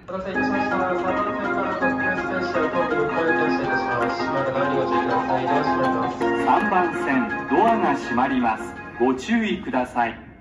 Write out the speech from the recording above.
お待たせいたしました。3番線から特急ステーション東部6回停車いたします。閉まる前にご注意ください。ドア閉まります。 3番線ドアが閉まります。ご注意ください。